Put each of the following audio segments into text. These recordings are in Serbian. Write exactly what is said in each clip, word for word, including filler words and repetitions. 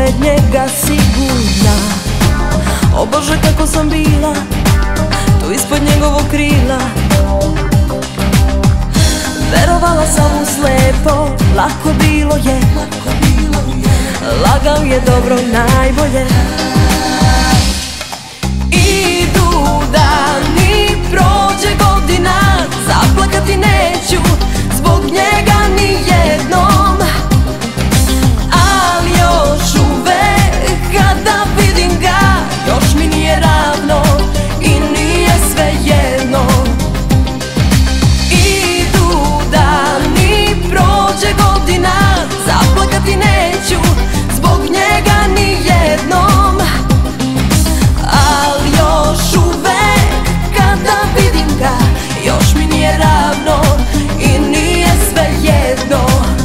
pored njega sigurna. O Bože, kako sam bila tu ispod njegovog krila. Verovala sam mu slepo, lako bilo je, lagao je dobro najbolje. Idu dani, prođe godina, zaplakati neću zbog njega ni jednom. Ali još uvek kada vidim ga, još mi nije ravno i nije sve jedno. Idu dani, prođe godina, zaplakati neću zbog njega ni jednom. Ali još uvek kada vidim ga, još mi nije ravno i nije sve jedno.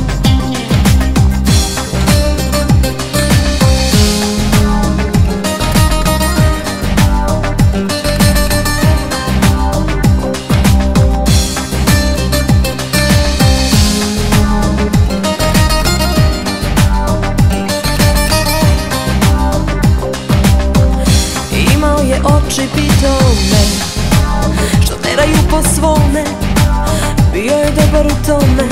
Oči pitao me, što teraju po svome, bio je dobar u tome.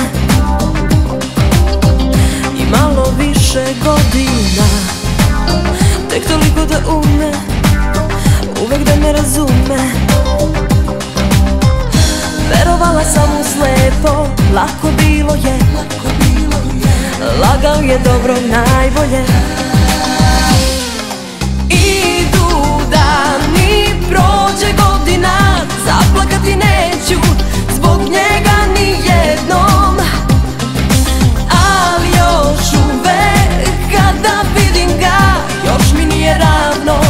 I malo više godina, tek toliko da ume, uvek da me razume. Verovala sam mu slepo, lako bilo je, lagao je dobro najbolje. Prođe godina, zaplakati neću zbog njega ni jednom. Ali još uvek kada vidim ga, još mi nije ravno